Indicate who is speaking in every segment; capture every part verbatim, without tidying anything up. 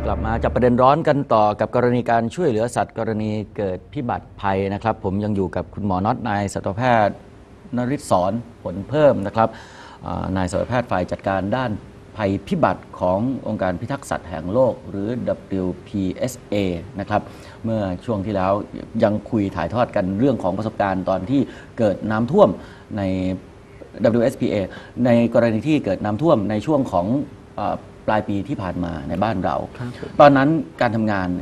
Speaker 1: ลับมาจับประเด็นร้อนกันต่อกับกรณีการช่วยเหลือสัตว์กรณีเกิดพิบัติภัยนะครับผมยังอยู่กับคุณหมอน็อตนายสัตวแพทย์นฤทธิ์สอนผลเพิ่มนะครับนายสัตวแพทย์ฝ่ายจัดการด้านภัยพิบัติขององค์การพิทักษ์สัตว์แห่งโลกหรือ ดับเบิลยู พี เอส เอ นะครับเมื่อช่วงที่แล้วยังคุยถ่ายทอดกันเรื่องของประสบการณ์ตอนที่เกิดน้ำท่วมใน ดับเบิลยู เอส พี เอ ในกรณีที่เกิดน้ำท่วมในช่วงของปลายปีที่ผ่านมาในบ้านเราตอนนั้นการทำงาน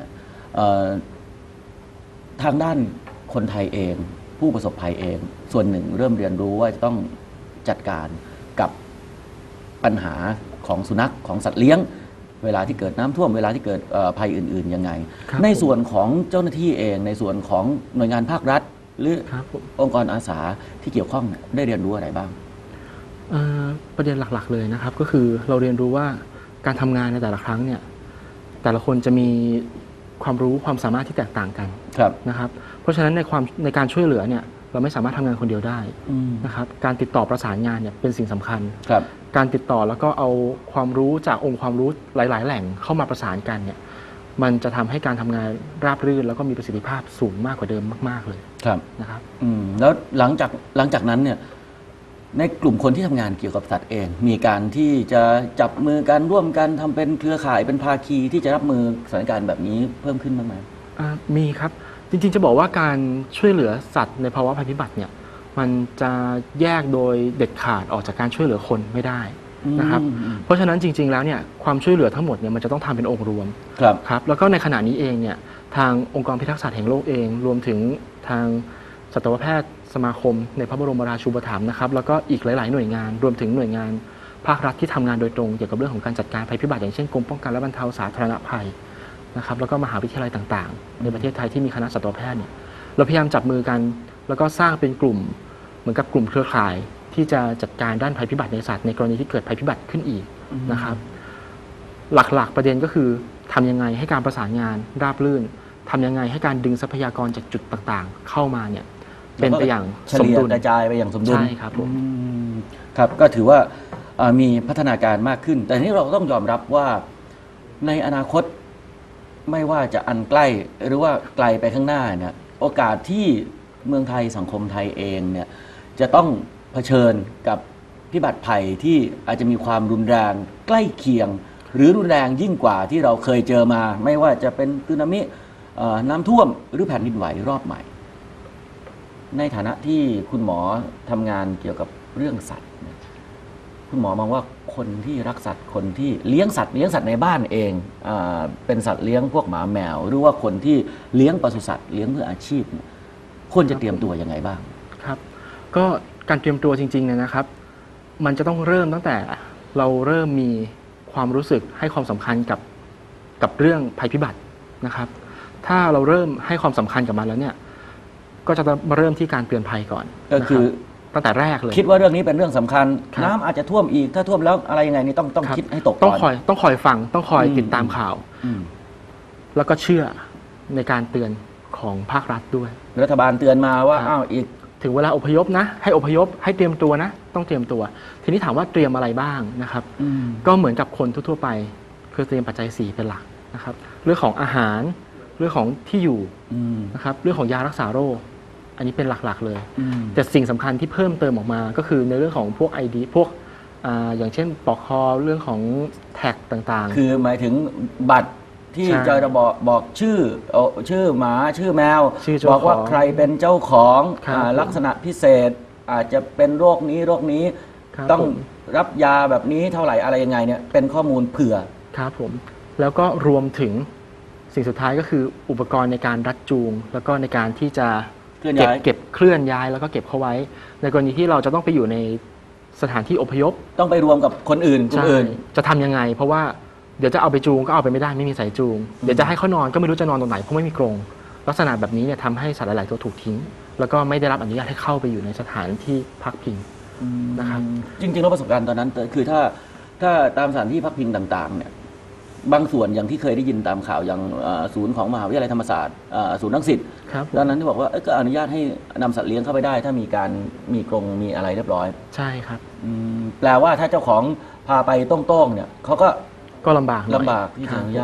Speaker 1: ทางด้านคนไทยเองผู้ประสบภัยเองส่วนหนึ่งเริ่มเรียนรู้ว่าจะต้องจัดการกับปัญหาของสุนัขของสัตว์เลี้ยงเวลาที่เกิดน้ำท่วมเวลาที่เกิดภัยอื่นๆยังไงในส่วนของเจ้าหน้าที่เองในส่วนของหน่วยงานภาครัฐหรือองค์กรอาสาที่เกี่ยวข้องได้เรียนรู้อะไรบ้าง
Speaker 2: ประเด็นหลักๆเลยนะครับก็คือเราเรียนรู้ว่าการทำงานในแต่ละครั้งเนี่ยแต่ละคนจะมีความรู้ความสามารถที่แตกต่างกันนะครับเพราะฉะนั้นในความในการช่วยเหลือเนี่ยเราไม่สามารถทำงานคนเดียวได้นะครับการติดต่อประสานงานเนี่ยเป็นสิ่งสำคัญการติดต่อแล้วก็เอาความรู้จากองค์ความรู้หลายๆแหล่งเข้ามาประสานกันเนี่ยมันจะทำให้การทำงานราบรื่นแล้วก็มีประสิทธิภาพสูงมากกว่าเดิมมากๆเลยนะครับ
Speaker 1: แล้วหลังจากหลังจากนั้นเนี่ยในกลุ่มคนที่ทำงานเกี่ยวกับสัตว์เองมีการที่จะจับมือกันร่วมกันทำเป็นเครือข่ายเป็นภาคีที่จะรับมือสถานการณ์แบบนี้เพิ่มขึ้นบ้างไหม
Speaker 2: มีครับจริงๆจะบอกว่าการช่วยเหลือสัตว์ในภาวะภัยพิบัติเนี่ยมันจะแยกโดยเด็ดขาดออกจากการช่วยเหลือคนไม่ได้นะครับเพราะฉะนั้นจริงๆแล้วเนี่ยความช่วยเหลือทั้งหมดเนี่ยมันจะต้องทำเป็นองค์รวม
Speaker 1: ครับ
Speaker 2: ครับแล้วก็ในขณะนี้เองเนี่ยทางองค์กรพิทักษ์สัตว์แห่งโลกเองรวมถึงทางสัตวแพทย์สมาคมในพระบรมราชูปถัมภ์นะครับแล้วก็อีกหลายๆหน่วยงานรวมถึงหน่วยงานภาครัฐที่ทำงานโดยตรงเกี่ยวกับเรื่องของการจัดการภัยพิบัติอย่างเช่นกรมป้องกันและบรรเทาสาธารณภัยนะครับแล้วก็มหาวิทยาลัยต่างๆในประเทศไทยที่มีคณะสัตวแพทย์เนี่ยเราพยายามจับมือกันแล้วก็สร้างเป็นกลุ่มเหมือนกับกลุ่มเครือข่ายที่จะจัดการด้านภัยพิบัติในสัตว์ในกรณีที่เกิดภัยพิบัติขึ้นอีกนะครับหลักๆประเด็นก็คือทำยังไงให้การประสานงานราบรื่นทำยังไงให้การดึงทรัพยากรจากจุดต่างๆเข้ามาเนี่ยเป็นไปอย่าง
Speaker 1: สมดุลกระจายไปอย่างสมดุล
Speaker 2: ใช่ครับผม
Speaker 1: ครับก็ถือว่ามีพัฒนาการมากขึ้นแต่นี้เราต้องยอมรับว่าในอนาคตไม่ว่าจะอันใกล้หรือว่าไกลไปข้างหน้าเนี่ยโอกาสที่เมืองไทยสังคมไทยเองเนี่ยจะต้องเผชิญกับพิบัติภัยที่อาจจะมีความรุนแรงใกล้เคียงหรือรุนแรงยิ่งกว่าที่เราเคยเจอมาไม่ว่าจะเป็นสึนามิน้ำท่วมหรือแผ่นดินไหวรอบใหม่ในฐานะที่คุณหมอทำงานเกี่ยวกับเรื่องสัตว์คุณหมอมองว่าคนที่รักสัตว์คนที่เลี้ยงสัตว์เลี้ยงสัตว์ในบ้านเองเอเป็นสัตว์เลี้ยงพวกหมาแมวหรือว่าคนที่เลี้ยงปศุสัตว์เลี้ยงเพื่ออาชีพควรจะเตรียมตัวยังไงบ้าง
Speaker 2: ครับก็การเตรียมตัวจริงๆเนี่ยนะครับมันจะต้องเริ่มตั้งแต่เราเริ่มมีความรู้สึกให้ความสำคัญกับกับเรื่องภัยพิบัตินะครับถ้าเราเริ่มให้ความสำคัญกับมันแล้วเนี่ยก็จะมาเริ่มที่การเตือนภัยก่อน
Speaker 1: ก็คือ
Speaker 2: ตั้งแต่แรกเลย
Speaker 1: คิดว่าเรื่องนี้เป็นเรื่องสำคัญน้ำอาจจะท่วมอีกถ้าท่วมแล้วอะไรยังไงนี่ต้องต้องคิดให้ตก
Speaker 2: ต้องคอยต้องคอยฟังต้องคอยติดตามข่าวแล้วก็เชื่อในการเตือนของภาครัฐด้วย
Speaker 1: รัฐบาลเตือนมาว่าอ้าวอีก
Speaker 2: ถึงเวลาอพยพนะให้อพยพให้เตรียมตัวนะต้องเตรียมตัวทีนี้ถามว่าเตรียมอะไรบ้างนะครับก็เหมือนกับคนทั่วๆไปคือเตรียมปัจจัยสี่เป็นหลักนะครับเรื่องของอาหารเรื่องของที่อยู่นะครับเรื่องของยารักษาโรคอันนี้เป็นหลักๆเลยแต่สิ่งสำคัญที่เพิ่มเติมออกมาก็คือในเรื่องของพวก ไอ ดี พวก อ, อย่างเช่นปอกคอเรื่องของแท็กต่าง
Speaker 1: ๆคือหมายถึงบัตรที่จะบอกบอกชื่อชื่อหมาชื่อแมวบอกว่าใครเป็นเจ้าของลักษณะพิเศษอาจจะเป็นโรคนี้โรคนี้ต้องรับยาแบบนี้เท่าไหร่อะไรยังไงเนี่ยเป็นข้อมูลเผื่อ
Speaker 2: ครับผมแล้วก็รวมถึงสิ่งสุดท้ายก็คืออุปกรณ์ในการรัดจูงแล้วก็ในการที่จะเก็บเก็บเคลื่อนย้ายแล้วก็เก็บเข้าไว้ในกรณีที่เราจะต้องไปอยู่ในสถานที่อพยพ
Speaker 1: ต้องไปรวมกับคนอื่นคนอื่น
Speaker 2: จะทำยังไงเพราะว่าเดี๋ยวจะเอาไปจูงก็เอาไปไม่ได้ไม่มีสายจูงเดี๋ยวจะให้เขานอนก็ไม่รู้จะนอนตรงไหนเพราะไม่มีกรงลักษณะแบบนี้เนี่ยทำให้สัตว์หลายๆตัวถูกทิ้งแล้วก็ไม่ได้รับอนุญาตให้เข้าไปอยู่ในสถานที่พักพิงนะครับ
Speaker 1: จริงๆแล้วประสบการณ์ตอนนั้นคือถ้าถ้าตามสถานที่พักพิงต่างๆเนี่ยบางส่วนอย่างที่เคยได้ยินตามข่าวอย่างศูนย์ของมหาวิทยาลัยธรรมศาสตร์ศูนย์รังสิตตอนนั้นที่บอกว่าก็อนุญาตให้นำสัตว์เลี้ยงเข้าไปได้ถ้ามีการมีกรงมีอะไรเรียบร้อย
Speaker 2: ใช่ครับ
Speaker 1: แปลว่าถ้าเจ้าของพาไปโต้งๆเนี่ยเขาก็
Speaker 2: ก็ลำบาก
Speaker 1: ลำบากที่จะอนุญาต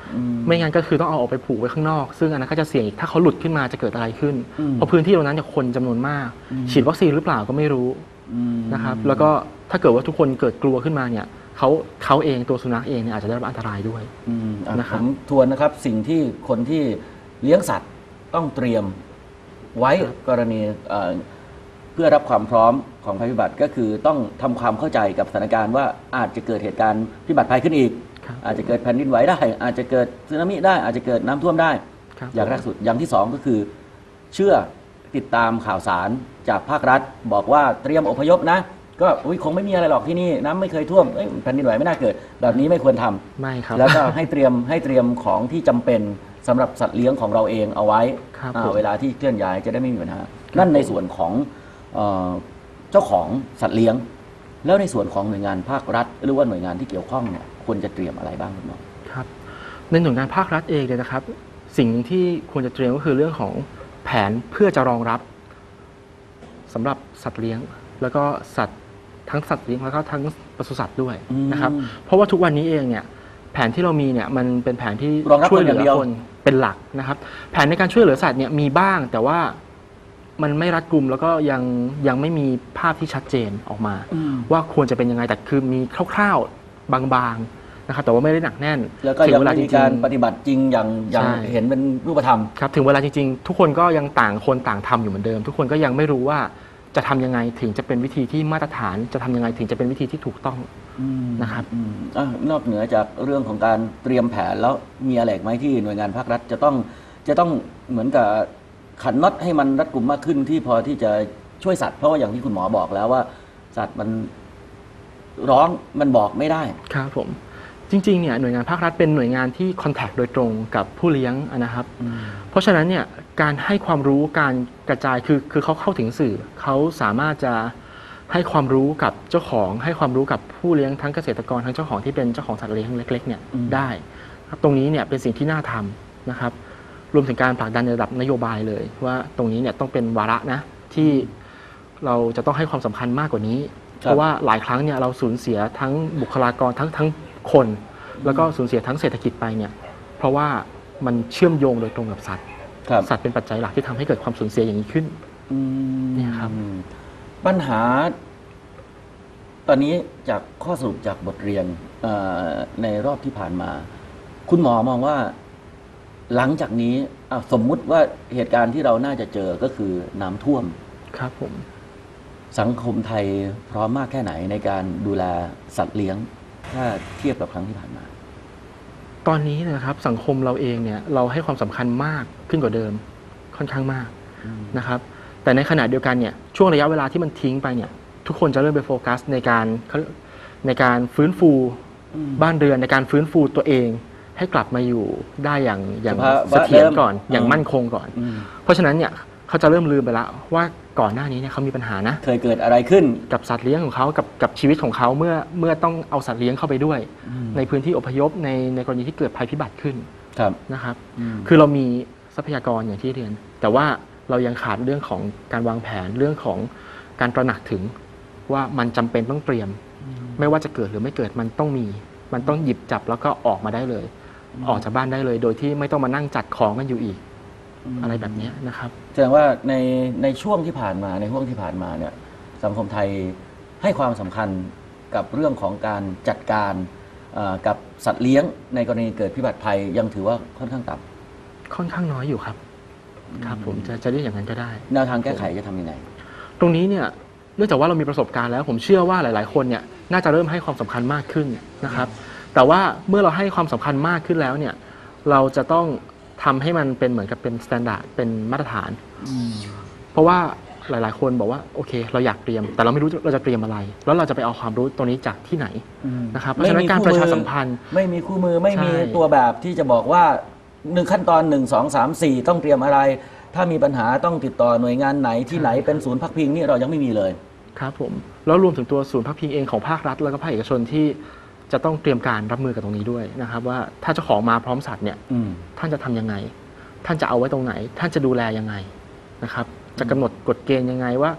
Speaker 2: ไม่งั้นก็คือต้องเอาออกไปผูกไว้ข้างนอกซึ่งอันนั้นก็จะเสี่ยงอีกถ้าเขาหลุดขึ้นมาจะเกิดอะไรขึ้นเพราะพื้นที่ตรงนั้นเนี่ยคนจำนวนมากฉีดวัคซีนหรือเปล่าก็ไม่รู้นะครับแล้วก็ถ้าเกิดว่าทุกคนเกิดกลัวขึ้นมาเนี่ยเขาเขาเองตัวสุนัขเองเนี่ยอาจจะได้รับอันตรายด้วย
Speaker 1: นะครับผมทวนนะครับสิ่งที่คนที่เลี้ยงสัตว์ต้องเตรียมไว้กรณีเพื่อรับความพร้อมของภัยพิบัติก็คือต้องทำความเข้าใจกับสถานการณ์ว่าอาจจะเกิดเหตุการณ์พิบัติภัยขึ้นอีกอาจจะเกิดแผ่นดินไหวได้อาจจะเกิดสึนามิได้อาจจะเกิดน้ำท่วมได้อย่างแรกสุดอย่างที่สองก็คือเชื่อติดตามข่าวสารจากภาครัฐบอกว่าเตรียมอพยพนะก็คงไม่มีอะไรหรอกที่นี่น้ำไม่เคยท่วมแผ่นดินไหวไม่น่าเกิดแบบนี้ไม่ควรทำ
Speaker 2: ไม่ครับ
Speaker 1: แล้วก็ให้เตรียมให้เตรียมของที่จำเป็นสำหรับสัตว์เลี้ยงของเราเองเอาไว้เวลาที่เคลื่อนย้ายจะได้ไม่มีปัญหานั่นในส่วนของเจ้าของสัตว์เลี้ยงแล้วในส่วนของหน่วยงานภาครัฐหรือว่าหน่วยงานที่เกี่ยวข้องเนี่ยควรจะเตรียมอะไรบ้างคุณหมอ
Speaker 2: ครับในหน่วยงานภาครัฐเองเนี่ยนะครับสิ่งที่ควรจะเตรียมก็คือเรื่องของแผนเพื่อจะรองรับสำหรับสัตว์เลี้ยงแล้วก็สัตว์ทั้งสัตว์เลี้ยงแล้วก็ทั้งปศุสัตว์ด้วยนะครับเพราะว่าทุกวันนี้เองเนี่ยแผนที่เรามีเนี่ยมันเป็นแผนที่ช่วยเหลือคนเป็นหลักนะครับแผนในการช่วยเหลือสัตว์เนี่ยมีบ้างแต่ว่ามันไม่รัดกุมแล้วก็ยังยังไม่มีภาพที่ชัดเจนออกมาว่าควรจะเป็นยังไงแต่คือมีคร่าวๆบางๆนะครับแต่ว่าไม่ได้หนักแน่น
Speaker 1: แล้วก็ยังไม่มีการปฏิบัติจริงอย่างอย่างเห็นเป็นรูปธรรม
Speaker 2: ครับถึงเวลาจริงๆทุกคนก็ยังต่างคนต่างทำอยู่เหมือนเดิมทุกคนก็ยังไม่รู้ว่าจะทำยังไงถึงจะเป็นวิธีที่มาตรฐานจะทำยังไงถึงจะเป็นวิธีที่ถูกต้องนะครับ
Speaker 1: นอกเหนือจากเรื่องของการเตรียมแผนแล้วมีอะไรไหมที่หน่วยงานภาครัฐจะต้องจะต้องเหมือนกับขันน็อตให้มันรัดกุมมากขึ้นที่พอที่จะช่วยสัตว์เพราะว่าอย่างที่คุณหมอบอกแล้วว่าสัตว์มันร้องมันบอกไม่ได้
Speaker 2: ครับผมจริงๆเนี่ยหน่วยงานภาครัฐเป็นหน่วยงานที่คอนแทคโดยตรงกับผู้เลี้ยงนะครับเพราะฉะนั้นเนี่ยการให้ความรู้การกระจายคือคือเขาเข้าถึงสื่อเขาสามารถจะให้ความรู้กับเจ้าของให้ความรู้กับผู้เลี้ยงทั้งเกษตรกรทั้งเจ้าของที่เป็นเจ้าของสัตว์เลี้ยงเล็กๆเนี่ยได้ครับตรงนี้เนี่ยเป็นสิ่งที่น่าทำนะครับรวมถึงการผลักดันในระดับนโยบายเลยว่าตรงนี้เนี่ยต้องเป็นวาระนะที่เราจะต้องให้ความสำคัญมากกว่านี้เพราะว่าหลายครั้งเนี่ยเราสูญเสียทั้งบุคลากรทั้งทั้งคนแล้วก็สูญเสียทั้งเศรษฐกิจไปเนี่ยเพราะว่ามันเชื่อมโยงโดยตรงกับสัตว์สัตว์เป็นปัจจัยหลักที่ทำให้เกิดความสูญเสียอย่างนี้ขึ้นนี่ครับ
Speaker 1: ปัญหาตอนนี้จากข้อสรุปจากบทเรียนในรอบที่ผ่านมาคุณหมอมองว่าหลังจากนี้สมมุติว่าเหตุการณ์ที่เราน่าจะเจอก็คือน้ำท่วม
Speaker 2: ครับผม
Speaker 1: สังคมไทยพร้อมมากแค่ไหนในการดูแลสัตว์เลี้ยงถ้าเทียบกับครั้งที่ผ่านมา
Speaker 2: ตอนนี้นะครับสังคมเราเองเนี่ยเราให้ความสำคัญมากขึ้นกว่าเดิมค่อนข้างมากนะครับแต่ในขณะเดียวกันเนี่ยช่วงระยะเวลาที่มันทิ้งไปเนี่ยทุกคนจะเริ่มไปโฟกัสในการในการฟื้นฟูบ้านเรือนในการฟื้นฟูตัวเองให้กลับมาอยู่ได้อย่างอย่างเสถียรก่อนอย่างมั่นคงก่อนเพราะฉะนั้นเนี่ยเขาจะเริ่มลืมไปแล้วว่าก่อนหน้านี้เนี่ยเขามีปัญหานะ
Speaker 1: เคยเกิดอะไรขึ้น
Speaker 2: กับสัตว์เลี้ยงของเขากับกับชีวิตของเขาเมื่อเมื่อต้องเอาสัตว์เลี้ยงเข้าไปด้วยในพื้นที่อพยพในในกรณีที่เกิดภัยพิบัติขึ้นนะครับคือเรามีทรัพยากรอย่างที่เรียนแต่ว่าเรายังขาดเรื่องของการวางแผนเรื่องของการตระหนักถึงว่ามันจำเป็นต้องเตรียมไม่ว่าจะเกิดหรือไม่เกิดมันต้องมีมันต้องหยิบจับแล้วก็ออกมาได้เลยออกจากบ้านได้เลยโดยที่ไม่ต้องมานั่งจัดของกันอยู่อีกอะไรแบบนี้นะครับ
Speaker 1: แสดงว่าในในช่วงที่ผ่านมาในช่วงที่ผ่านมาเนี่ยสังคมไทยให้ความสำคัญกับเรื่องของการจัดการกับสัตว์เลี้ยงในกรณีเกิดพิบัติภัยยังถือว่าค่อนข้างต่
Speaker 2: ำค่อนข้างน้อยอยู่ครับครับผมจะจะเรียกอย่างนั้นก็ได้
Speaker 1: แนวทางแก้ไขจะทำยังไง
Speaker 2: ตรงนี้เนี่ยเนื่องจากว่าเรามีประสบการณ์แล้วผมเชื่อว่าหลายๆคนเนี่ยน่าจะเริ่มให้ความสำคัญมากขึ้นนะครับแต่ว่าเมื่อเราให้ความสำคัญมากขึ้นแล้วเนี่ยเราจะต้องทำให้มันเป็นเหมือนกับเป็นมาตรฐานเป็นมาตรฐานเพราะว่าหลายๆคนบอกว่าโอเคเราอยากเตรียมแต่เราไม่รู้เราจะเตรียมอะไรแล้วเราจะไปเอาความรู้ตรงนี้จากที่ไหนนะครับเพราะฉะนั้นการประชาสัมพันธ์
Speaker 1: ไม่มีคู่มือไม่มีตัวแบบที่จะบอกว่าหนึ่งขั้นตอนหนึ่งสองสามสี่ต้องเตรียมอะไรถ้ามีปัญหาต้องติดต่อหน่วยงานไหนที่ไหนเป็นศูนย์พักพิงนี่เรายังไม่มีเลย
Speaker 2: ครับผมแล้วรวมถึงตัวศูนย์พักพิงเองของภาครัฐแล้วก็ภาคเอกชนที่จะต้องเตรียมการรับมือกับตรงนี้ด้วยนะครับว่าถ้าเจ้าของมาพร้อมสัตว์เนี่ยท่านจะทำยังไงท่านจะเอาไว้ตรงไหนท่านจะดูแลยังไงนะครับจะกำหนดกฎเกณฑ์ยังไงว่า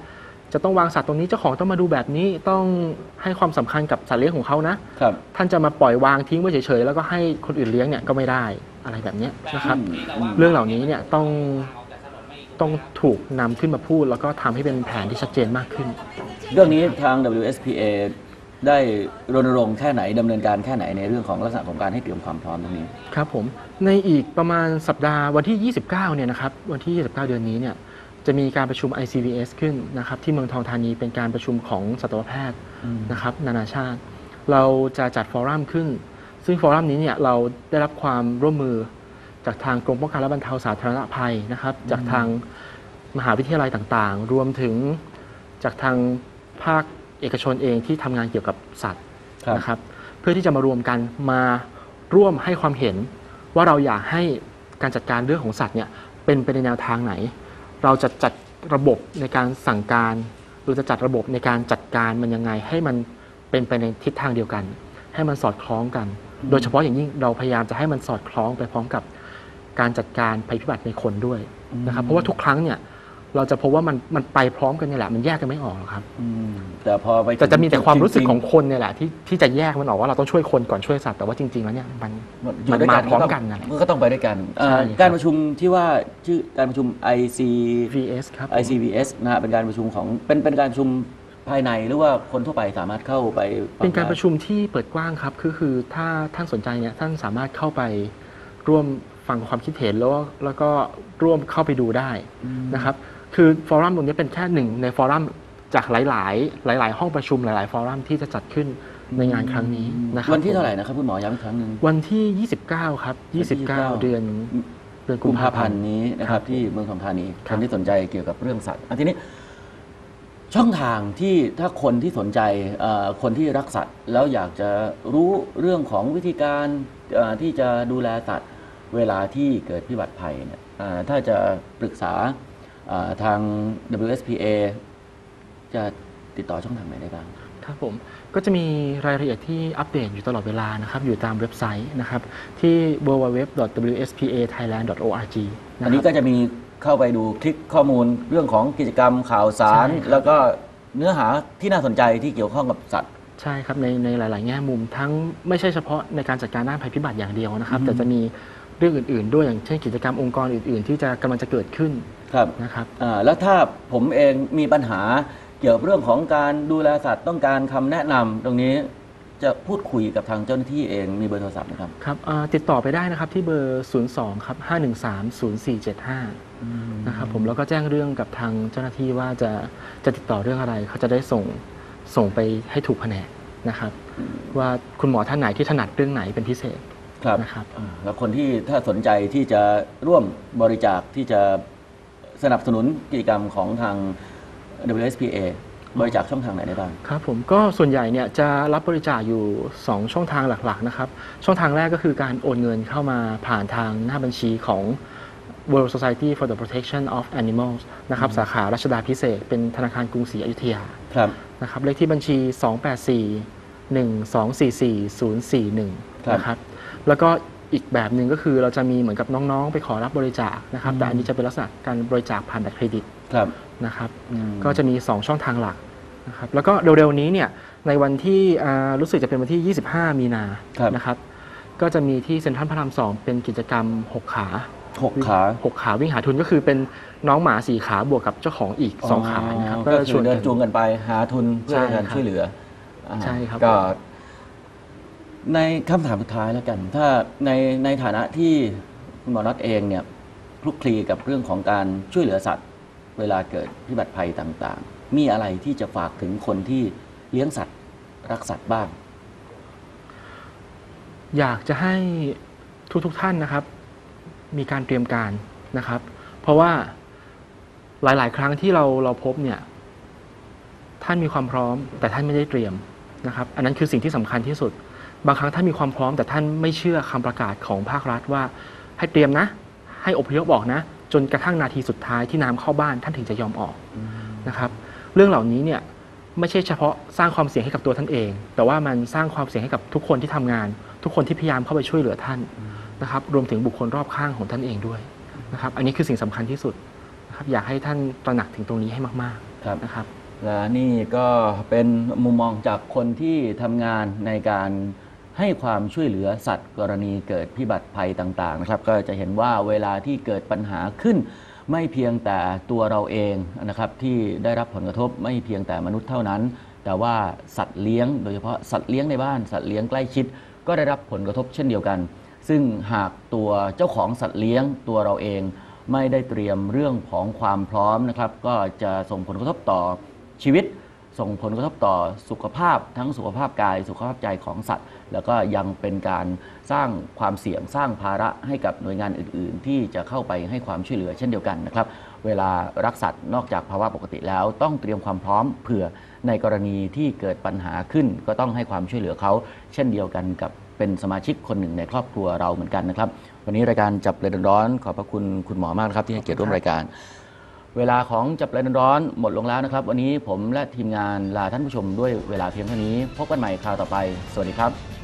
Speaker 2: จะต้องวางสัตว์ตรงนี้เจ้าของต้องมาดูแบบนี้ต้องให้ความสำคัญกับสัตว์เลี้ยงของเขานะครับ ท่านจะมาปล่อยวางทิ้งไว้เฉยๆแล้วก็ให้คนอื่นเลี้ยงเนี่ยก็ไม่ได้อะไรแบบเนี้ยนะครับ
Speaker 1: อืม
Speaker 2: เรื่องเหล่านี้เนี่ยต้องต้องถูกนำขึ้นมาพูด แล้วก็ทำให้เป็นแผนที่ชัดเจนมากขึ้น
Speaker 1: เรื่องนี้ทาง ดับเบิลยู เอส พี เอ ได้รณรงค์แค่ไหนดำเนินการแค่ไหนในเรื่องของลักษณะของการให้เตรียมความพร้อมตรงนี้
Speaker 2: ครับผมในอีกประมาณสัปดาห์วันที่ ยี่สิบเก้า เนี่ยนะครับวันที่ ยี่สิบเก้า เดือนนี้เนี่ยจะมีการประชุม ไอ ซี วี เอส ขึ้นนะครับที่เมืองทองธานีเป็นการประชุมของสัตวแพทย์
Speaker 1: อืม
Speaker 2: นะครับนานาชาติ เราจะจัดฟอรัมขึ้น ซึ่งฟอรัมนี้เนี่ยเราได้รับความร่วมมือจากทางกรมป้องกันและบรรเทาสาธารณภัยนะครับจากทางมหาวิทยาลัยต่างๆ รวมถึงจากทางภาคเอกชนเองที่ทำงานเกี่ยวกับสัตว์
Speaker 1: ครับ
Speaker 2: นะครับเพื่อที่จะมารวมกันมาร่วมให้ความเห็นว่าเราอยากให้การจัดการเรื่องของสัตว์เนี่ยเป็นไปในแนวทางไหน เราจะจัดระบบในการสั่งการหรือจะจัดระบบในการจัดการมันยังไงให้มันเป็นไปในทิศทางเดียวกัน ให้มันสอดคล้องกัน โดยเฉพาะอย่างยิ่งเราพยายามจะให้มันสอดคล้องไปพร้อมกับการจัดการภัยพิบัติในคนด้วยนะครับเพราะว่าทุกครั้งเนี่ยเราจะพบว่ามันมันไปพร้อมกันเนี่ยแหละมันแยกกันไม่ออกหรอกครับ
Speaker 1: อืมแต่พอไป
Speaker 2: แต่จะมีแต่ความรู้สึก
Speaker 1: จๆ
Speaker 2: ของคนเนี่ยแหละที่ที่จะแยกมันออกว่าเราต้องช่วยคนก่อนช่วยสัตว์แต่ว่าจริงๆแล้วเนี่ยมัน
Speaker 1: อยู่
Speaker 2: มัน
Speaker 1: ด้วย
Speaker 2: มา
Speaker 1: กัน
Speaker 2: พร้อมกันนั่นแหละ
Speaker 1: ก็ต้องไปด้วยกันเอ่อ
Speaker 2: ใช่ครับ
Speaker 1: การประชุมที่ว่าชื่อการประชุม ไอ ซี
Speaker 2: วี เอส ครับผม
Speaker 1: ไอ ซี วี เอส นะฮะเป็นการประชุมของเป็นเป็นการประชุมภายในหรือว่าคนทั่วไปสามารถเข้าไปฟัง
Speaker 2: เป็นการ
Speaker 1: ได้
Speaker 2: ประชุมที่เปิดกว้างครับคือคือถ้าท่านสนใจเนี่ยท่านสามารถเข้าไปร่วมฟังความคิดเห็นแล้วก็แล้วก็ร่วมเข้าไปดูได้นะครับคือฟอรัมตรงนี้เป็นแค่หนึ่งในฟอรัมจากหลาย ๆ หลาย ๆ ห้องประชุมหลาย ๆ ฟอรัมที่จะจัดขึ้นในงานครั้งนี้นะครับ
Speaker 1: วันที่เท่าไหร่นะครับคุณหมอย้ำอีกครั้งหนึ่ง
Speaker 2: วันที่ ยี่สิบเก้า ครับ ยี่สิบเก้า เดือนเดือนกุ
Speaker 1: กุ
Speaker 2: ม
Speaker 1: ม
Speaker 2: ภา
Speaker 1: ภา
Speaker 2: พั
Speaker 1: พั
Speaker 2: น
Speaker 1: น
Speaker 2: ธ์
Speaker 1: ธ์นี้นะครับที่เมืองทองธานี
Speaker 2: ค
Speaker 1: ครับ นที่สนใจเกี่ยวกับเรื่องสัตว์อันทีนี้ช่องทางที่ถ้าคนที่สนใจเอ่อคนที่รักสัตว์แล้วอยากจะรู้เรื่องของวิธีการเอ่อที่จะดูแลสัตว์เวลาที่เกิดพิบัติภัยเนี่ยเอ่อถ้าจะปรึกษาเอ่อทาง ดับเบิลยู เอส พี เอ จะติดต่อช่องทางไหนได้บ้าง
Speaker 2: ครับผมก็จะมีรายละเอียดที่อัปเดตอยู่ตลอดเวลานะครับอยู่ตามเว็บไซต์นะครับที่ ดับเบิลยู ดับเบิลยู ดับเบิลยู ดอท ดับเบิลยู เอส พี เอ ไทยแลนด์ ดอท โอ อาร์ จี นะ
Speaker 1: อัน
Speaker 2: ค
Speaker 1: นี้
Speaker 2: รับ
Speaker 1: ก็จะมีเข้าไปดูคลิกข้อมูลเรื่องของกิจกรรมข่าวสาร
Speaker 2: ใช่ครับ
Speaker 1: แล้วก็เนื้อหาที่น่าสนใจที่เกี่ยวข้องกับสัตว์
Speaker 2: ใช่ครับในในหลาย ๆ แง่มุมทั้งไม่ใช่เฉพาะในการจัดการด้านภัยพิบัติอย่างเดียวนะครับแต่จะมีเรื่องอื่น ๆ ด้วยอย่างเช่นกิจกรรมองค์กรอื่น ๆ ที่จะกำลังจะเกิดขึ้น
Speaker 1: ครับ
Speaker 2: นะครับ
Speaker 1: อ่าแล้วถ้าผมเองมีปัญหาเกี่ยวกับเรื่องของการดูแลสัตว์ต้องการคำแนะนำตรงนี้จะพูดคุยกับทางเจ้าหน้าที่เองมีเบอร์โทรศัพท์นะครับ
Speaker 2: ครับอ่าติดต่อไปได้นะครับที่เบอร์ ศูนย์ สอง ครับ ห้า หนึ่ง สาม ศูนย์ สี่ เจ็ด ห้า นะครับผมแล้วก็แจ้งเรื่องกับทางเจ้าหน้าที่ว่าจะจะติดต่อเรื่องอะไรเขาจะได้ส่งส่งไปให้ถูกแผนกนะครับ ว่าคุณหมอท่านไหนที่ถนัดเรื่องไหนเป็นพิเศษ
Speaker 1: ครับ
Speaker 2: นะครับ
Speaker 1: อ่าแล้วคนที่ถ้าสนใจที่จะร่วมบริจาคที่จะสนับสนุนกิจกรรมของทาง ดับเบิลยู เอส พี เอ บริจาคช่องทางไหนได้บ้าง
Speaker 2: ครับผมก็ส่วนใหญ่เนี่ยจะรับบริจาคอยู่ สอง ช่องทางหลักๆนะครับช่องทางแรกก็คือการโอนเงินเข้ามาผ่านทางหน้าบัญชีของ World Society for the Protection of Animals นะครับสาขารัชดาภิเษกเป็นธนาคารกรุงศรีอยุธยา
Speaker 1: ครับ
Speaker 2: นะครับเลขที่บัญชี สอง แปด สี่ หนึ่ง สอง สี่ สี่ ศูนย์ สี่ หนึ่ง
Speaker 1: ครับ
Speaker 2: นะครับแล้วก็อีกแบบหนึ่งก็คือเราจะมีเหมือนกับน้องๆ ไปขอรับบริจาคนะครับแต่อันนี้จะเป็นลักษณะการบริจาคผ่านบัตรเครดิต
Speaker 1: ครับ
Speaker 2: นะครับ
Speaker 1: อืม
Speaker 2: ก็จะมี สอง ช่องทางหลักนะครับแล้วก็เร็วๆนี้เนี่ยในวันที่อ่ารู้สึกจะเป็นวันที่ ยี่สิบห้า มีนา
Speaker 1: ครับ
Speaker 2: นะครับก็จะมีที่เซ็นทรัลพระรามสองเป็นกิจกรรมหกขา
Speaker 1: หกขา
Speaker 2: หกขาวิ่งหาทุนก็คือเป็นน้องหมาสี่ขาบวกกับเจ้าของอีกสองขานะครับ
Speaker 1: ก็
Speaker 2: ช
Speaker 1: คือ
Speaker 2: วน
Speaker 1: เดิ
Speaker 2: กัน น
Speaker 1: จูงกันไปหาทุนเพื่อ
Speaker 2: ใช่
Speaker 1: การ
Speaker 2: ครับ
Speaker 1: ช่วยเหลืออ่า
Speaker 2: ใช่ครับ
Speaker 1: ก็ในคำถามสุดท้ายแล้วกัน ถ้าในในฐานะที่คุณหมอน็อตเองเนี่ยคลุกคลีกับเรื่องของการช่วยเหลือสัตว์ เวลาเกิดพิบัติภัยต่างๆ มีอะไรที่จะฝากถึงคนที่เลี้ยงสัตว์รักสัตว์บ้าง
Speaker 2: อยากจะให้ทุกๆทท่านนะครับ มีการเตรียมการนะครับ เพราะว่าหลายๆ ครั้งที่เราเราพบเนี่ยท่านมีความพร้อม แต่ท่านไม่ได้เตรียมนะครับ อันนั้นคือสิ่งที่สำคัญที่สุด บางครั้งท่านมีความพร้อม แต่ท่านไม่เชื่อคำประกาศของภาครัฐว่าให้เตรียมนะ ให้อพยพออกนะ จนกระทั่งนาทีสุดท้ายที่น้ำเข้าบ้านท่านถึงจะยอมออกนะครับ เรื่องเหล่านี้เนี่ยไม่ใช่เฉพาะสร้างความเสี่ยงให้กับตัวท่านเอง แต่ว่ามันสร้างความเสี่ยงให้กับทุกคนที่ทำงาน ทุกคนที่พยายามเข้าไปช่วยเหลือท่านนะครับ รวมถึงบุคคลรอบข้างของท่านเองด้วยนะครับ อันนี้คือสิ่งสำคัญที่สุดนะครับอยากให้ท่านตระหนักถึงตรงนี้ให้มาก
Speaker 1: ครับ
Speaker 2: ๆนะครับ
Speaker 1: และนี่ก็เป็นมุมมองจากคนที่ทำงานในการให้ความช่วยเหลือสัตว์กรณีเกิดพิบัติภัยต่างๆนะครับก็จะเห็นว่าเวลาที่เกิดปัญหาขึ้น ไม่เพียงแต่ตัวเราเองนะครับที่ได้รับผลกระทบไม่เพียงแต่มนุษย์เท่านั้น แต่ว่าสัตว์เลี้ยงโดยเฉพาะสัตว์เลี้ยงในบ้านสัตว์เลี้ยงใกล้ชิดก็ได้รับผลกระทบเช่นเดียวกัน ซึ่งหากตัวเจ้าของสัตว์เลี้ยงตัวเราเองไม่ได้เตรียมเรื่องของความพร้อมนะครับก็จะส่งผลกระทบต่อชีวิต ส่งผลกระทบต่อสุขภาพทั้งสุขภาพกายสุขภาพใจของสัตว์ แล้วก็ยังเป็นการสร้างความเสี่ยงสร้างภาระให้กับหน่วยงานอื่นๆ ที่จะเข้าไปให้ความช่วยเหลือเช่นเดียวกันนะครับเวลารักสัตว์นอกจากภาวะปกติแล้วต้องเตรียมความพร้อมเผื่อในกรณีที่เกิดปัญหาขึ้น ก็ต้องให้ความช่วยเหลือเขาเช่นเดียวกันกับเป็นสมาชิกคนหนึ่งในครอบครัวเราเหมือนกันนะครับวันนี้รายการจับประเด็นร้อนขอบพระคุณคุณหมอมากนะครับที่ให้เกียรติร่วมรายการ เวลาของจับประเด็นร้อนหมดลงแล้วนะครับวันนี้ผมและทีมงานลาท่านผู้ชมด้วยเวลาเพียงเท่านี้พบกันใหม่คราวต่อไปสวัสดีครับ